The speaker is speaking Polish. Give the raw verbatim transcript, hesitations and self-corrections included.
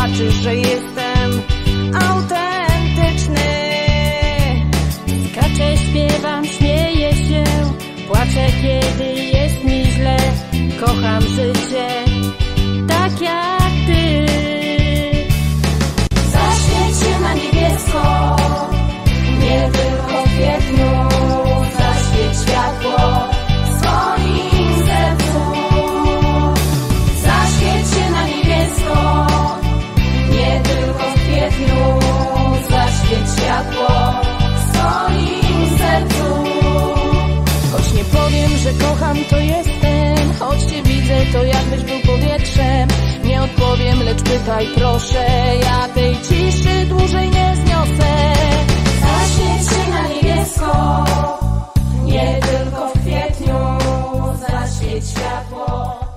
zobaczysz, że jestem autentyczny. Skaczę, śpiewam, śmieję się, płaczę, kiedy jest mi źle. Kocham życie tak jak ty. Zaświeć się na niebiesko, nie tylko w kwietniu. Zaświeć światło w swoim sercu. Zaświeć się na niebiesko, nie tylko w kwietniu. Zaświeć światło w swoim sercu. Choć nie powiem, że kocham, to jestem. Choć cię widzę, to jakbyś był powietrzem. Nie odpowiem, lecz pytaj proszę. Ja tej ciszy dłużej nie zniosę. Zaświeć się na niebiesko, nie tylko w kwietniu. Zaświeć światło